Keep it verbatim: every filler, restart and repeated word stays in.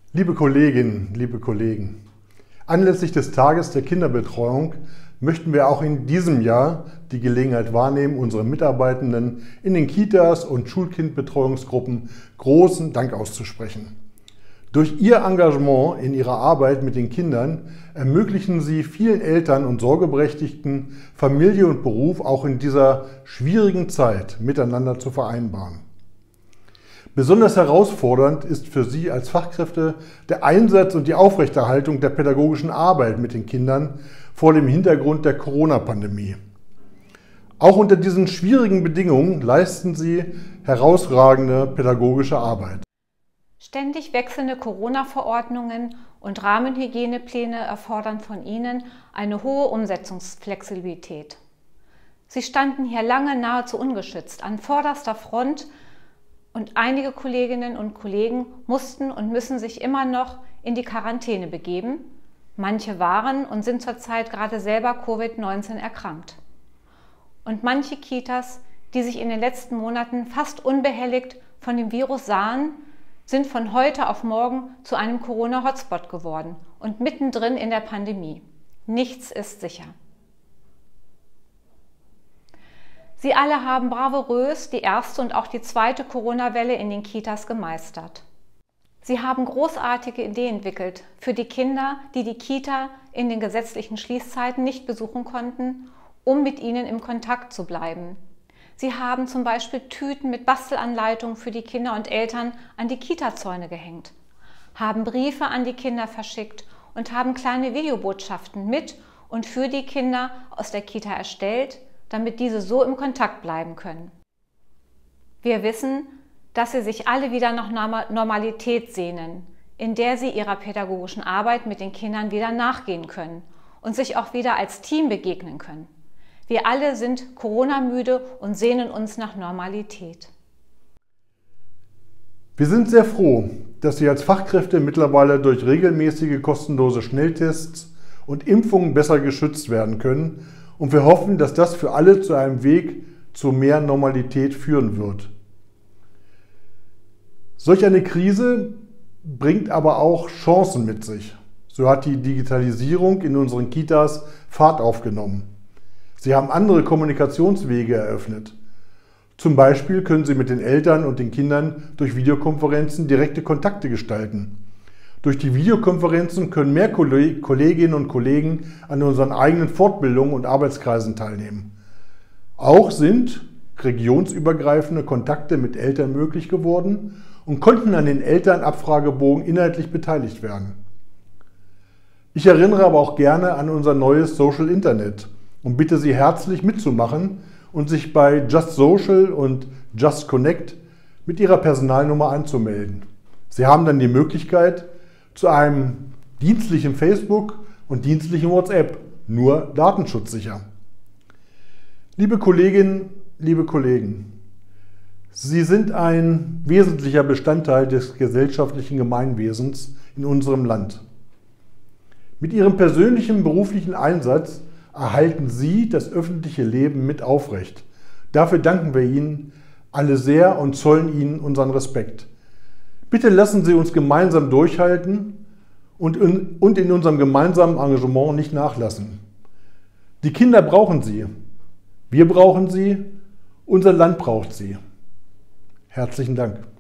Liebe Kolleginnen, liebe Kollegen, anlässlich des Tages der Kinderbetreuung möchten wir auch in diesem Jahr die Gelegenheit wahrnehmen, unseren Mitarbeitenden in den Kitas und Schulkindbetreuungsgruppen großen Dank auszusprechen. Durch ihr Engagement in ihrer Arbeit mit den Kindern ermöglichen sie vielen Eltern und Sorgeberechtigten, Familie und Beruf auch in dieser schwierigen Zeit miteinander zu vereinbaren. Besonders herausfordernd ist für Sie als Fachkräfte der Einsatz und die Aufrechterhaltung der pädagogischen Arbeit mit den Kindern vor dem Hintergrund der Corona-Pandemie. Auch unter diesen schwierigen Bedingungen leisten Sie herausragende pädagogische Arbeit. Ständig wechselnde Corona-Verordnungen und Rahmenhygienepläne erfordern von Ihnen eine hohe Umsetzungsflexibilität. Sie standen hier lange nahezu ungeschützt an vorderster Front, und einige Kolleginnen und Kollegen mussten und müssen sich immer noch in die Quarantäne begeben. Manche waren und sind zurzeit gerade selber Covid neunzehn erkrankt. Und manche Kitas, die sich in den letzten Monaten fast unbehelligt von dem Virus sahen, sind von heute auf morgen zu einem Corona-Hotspot geworden und mittendrin in der Pandemie. Nichts ist sicher. Sie alle haben bravourös die erste und auch die zweite Corona-Welle in den Kitas gemeistert. Sie haben großartige Ideen entwickelt für die Kinder, die die Kita in den gesetzlichen Schließzeiten nicht besuchen konnten, um mit ihnen im Kontakt zu bleiben. Sie haben zum Beispiel Tüten mit Bastelanleitungen für die Kinder und Eltern an die Kita-Zäune gehängt, haben Briefe an die Kinder verschickt und haben kleine Videobotschaften mit und für die Kinder aus der Kita erstellt, damit diese so im Kontakt bleiben können. Wir wissen, dass Sie sich alle wieder nach Normalität sehnen, in der Sie Ihrer pädagogischen Arbeit mit den Kindern wieder nachgehen können und sich auch wieder als Team begegnen können. Wir alle sind Corona-müde und sehnen uns nach Normalität. Wir sind sehr froh, dass Sie als Fachkräfte mittlerweile durch regelmäßige kostenlose Schnelltests und Impfungen besser geschützt werden können. Und wir hoffen, dass das für alle zu einem Weg zu mehr Normalität führen wird. Solch eine Krise bringt aber auch Chancen mit sich. So hat die Digitalisierung in unseren Kitas Fahrt aufgenommen. Sie haben andere Kommunikationswege eröffnet. Zum Beispiel können Sie mit den Eltern und den Kindern durch Videokonferenzen direkte Kontakte gestalten. Durch die Videokonferenzen können mehr Kolleginnen und Kollegen an unseren eigenen Fortbildungen und Arbeitskreisen teilnehmen. Auch sind regionsübergreifende Kontakte mit Eltern möglich geworden und konnten an den Elternabfragebogen inhaltlich beteiligt werden. Ich erinnere aber auch gerne an unser neues Social Internet und bitte Sie herzlich mitzumachen und sich bei Just Social und Just Connect mit Ihrer Personalnummer anzumelden. Sie haben dann die Möglichkeit, zu einem dienstlichen Facebook und dienstlichen WhatsApp, nur datenschutzsicher. Liebe Kolleginnen, liebe Kollegen, Sie sind ein wesentlicher Bestandteil des gesellschaftlichen Gemeinwesens in unserem Land. Mit Ihrem persönlichen beruflichen Einsatz erhalten Sie das öffentliche Leben mit aufrecht. Dafür danken wir Ihnen alle sehr und zollen Ihnen unseren Respekt. Bitte lassen Sie uns gemeinsam durchhalten und in, und in unserem gemeinsamen Engagement nicht nachlassen. Die Kinder brauchen Sie, wir brauchen sie, unser Land braucht sie. Herzlichen Dank.